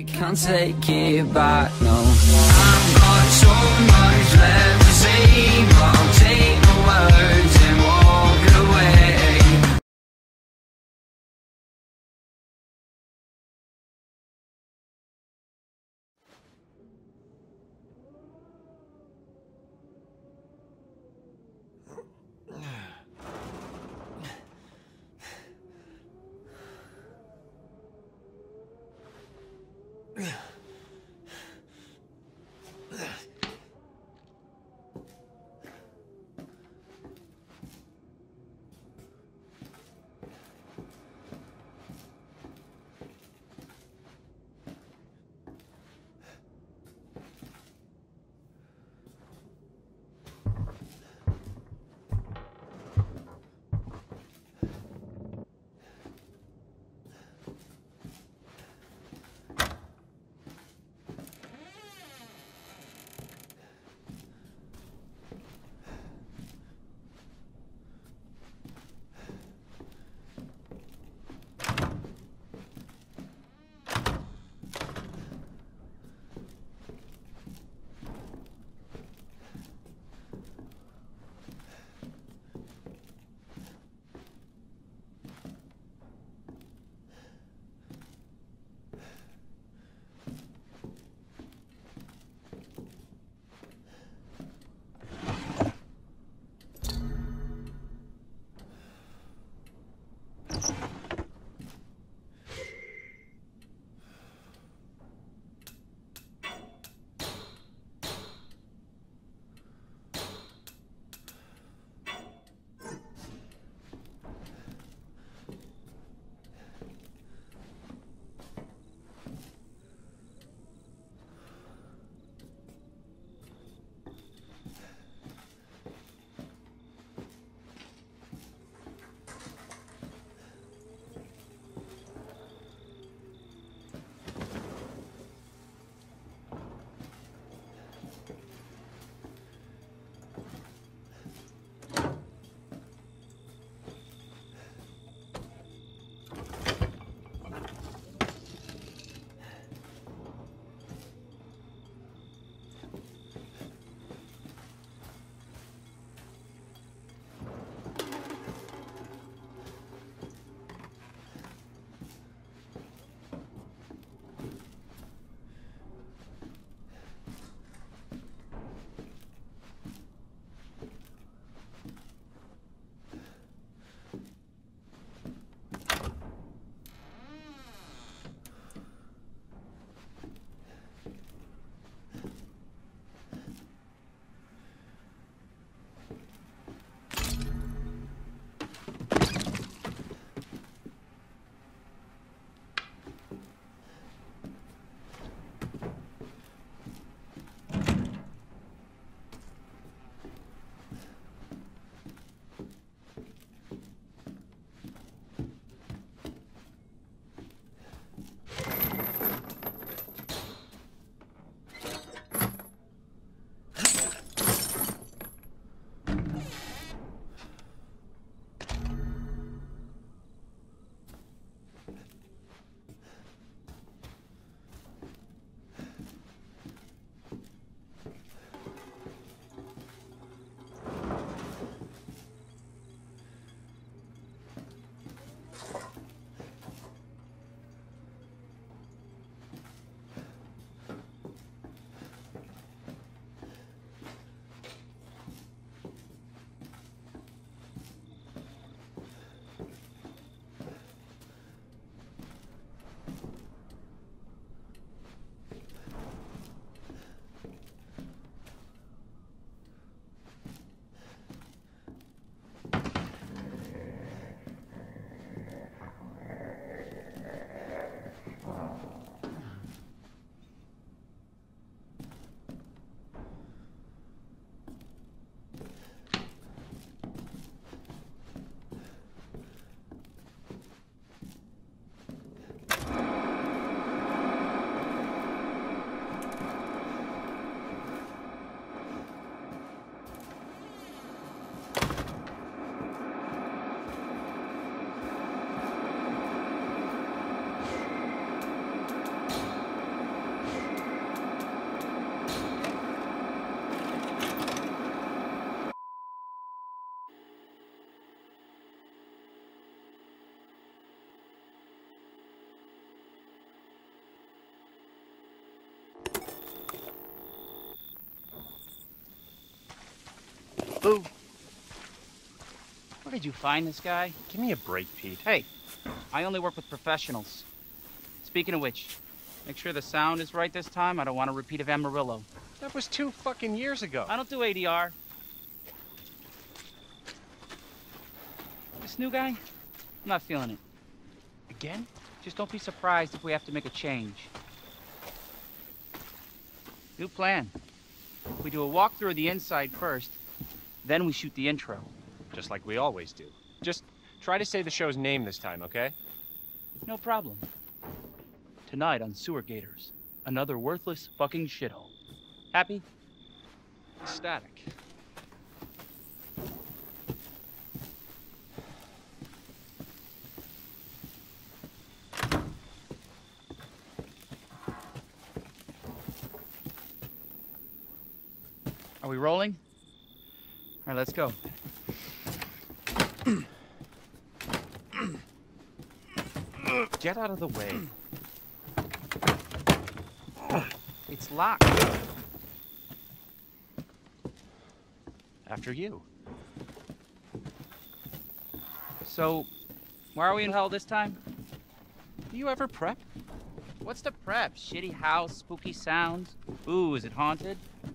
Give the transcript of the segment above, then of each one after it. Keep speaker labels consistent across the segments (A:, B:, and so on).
A: can't take it back, no. I've got so much left to say, but I'll take the words and walk away.
B: Boo.
C: Where did you find this guy?
B: Give me a break, Pete.
C: Hey, I only work with professionals. Speaking of which, make sure the sound is right this time. I don't want a repeat of Amarillo.
B: That was 2 fucking years ago.
C: I don't do ADR. This new guy, I'm not feeling it.
B: Again?
C: Just don't be surprised if we have to make a change. New plan. We do a walkthrough of the inside first, then we shoot the intro.
B: Just like we always do. Just try to say the show's name this time, okay?
C: No problem. Tonight on Sewer Gators, another worthless fucking shithole. Happy?
B: Static.
C: Are we rolling? All right, let's go.
B: Get out of the way.
C: It's locked.
B: After you.
C: So, why are we in hell this time?
B: Do you ever prep?
C: What's the prep? Shitty house, spooky sounds? Ooh, is it haunted?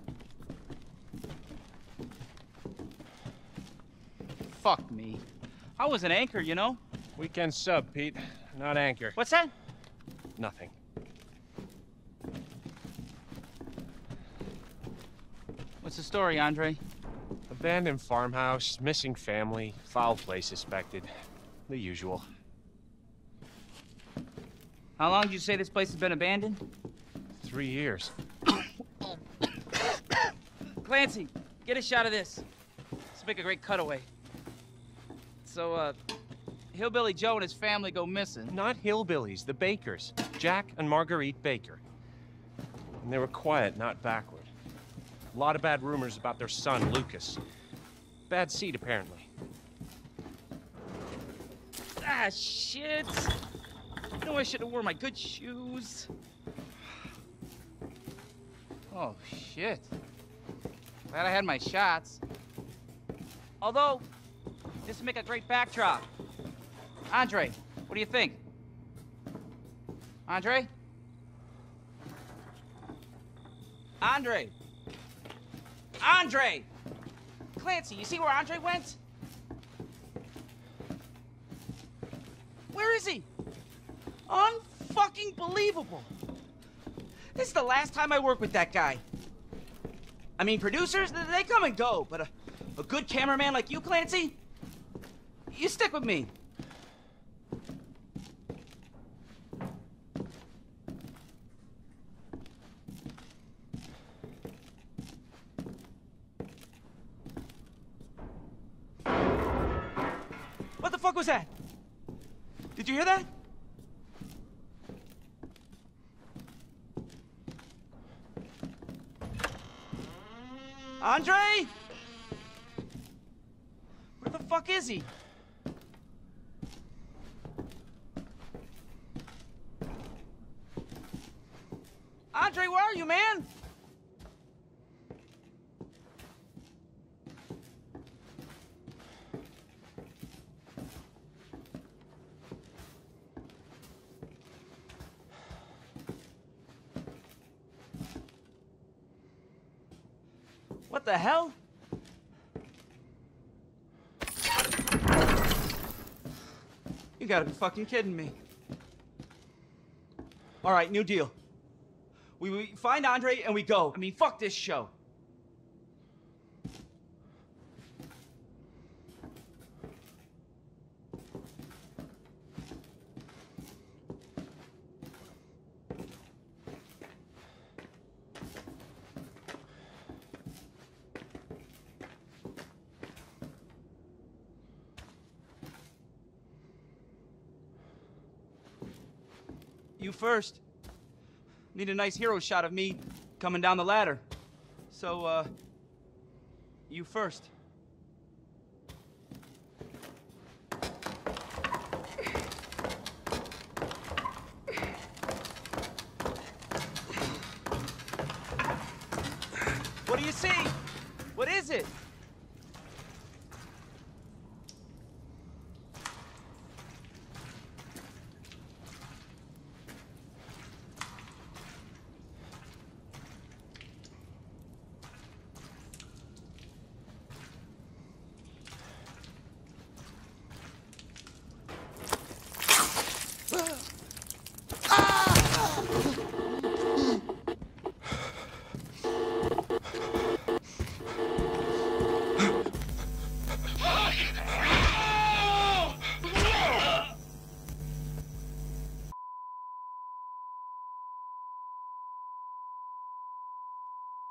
C: Fuck me. I was an anchor, you know?
B: Weekend sub, Pete. Not anchor.
C: What's that?
B: Nothing.
C: What's the story, Andre?
B: Abandoned farmhouse, missing family, foul play suspected. The usual.
C: How long did you say this place has been abandoned?
B: 3 years.
C: Clancy, get a shot of this. Let's make a great cutaway. So, Hillbilly Joe and his family go missing.
B: Not hillbillies, the Bakers. Jack and Marguerite Baker. And they were quiet, not backward. A lot of bad rumors about their son, Lucas. Bad seed, apparently.
C: Ah, shit. You know I should have worn my good shoes. Oh, shit. Glad I had my shots. Although, this would make a great backdrop. Andre, what do you think? Andre? Andre! Andre! Clancy, you see where Andre went? Where is he? Unfucking believable. This is the last time I work with that guy. I mean, producers, they come and go, but a good cameraman like you, Clancy, you stick with me. What the fuck was that? Did you hear that? Andre? Where the fuck is he? Andre, where are you, man? What the hell? You gotta be fucking kidding me. All right, new deal. We find Andre and we go. I mean, fuck this show. You first. Need a nice hero shot of me coming down the ladder. So, you first. What do you see? What is it?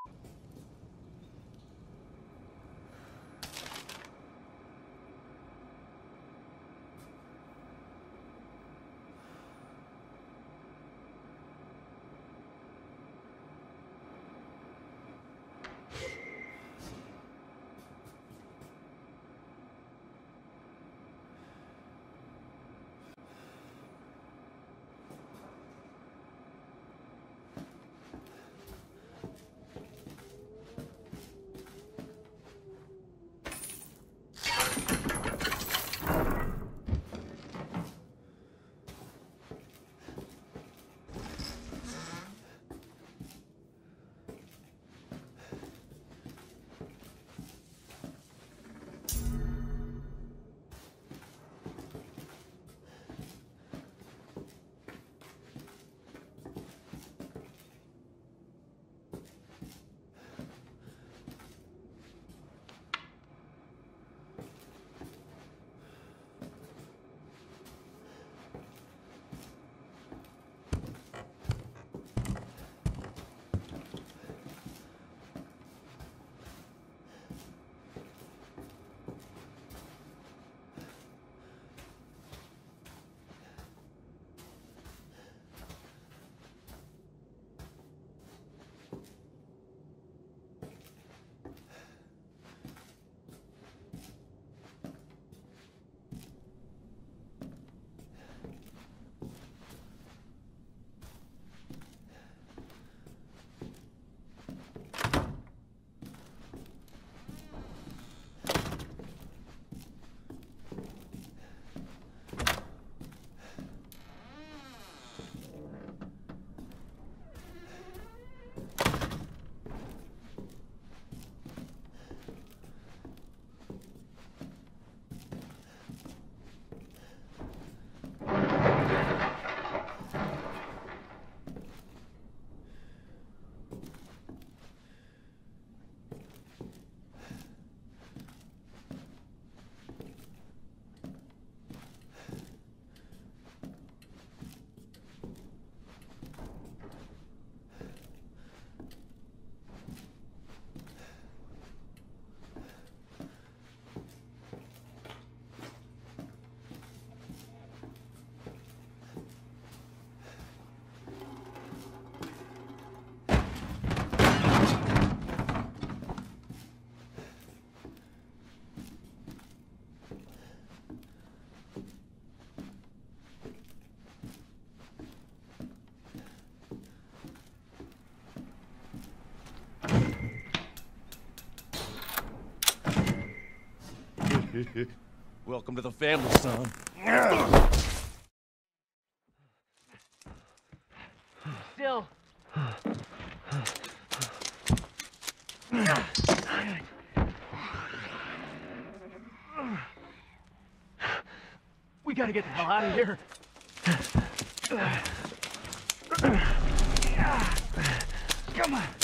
B: Welcome to the family, son.
D: Still. We gotta get the hell out of here. Come on.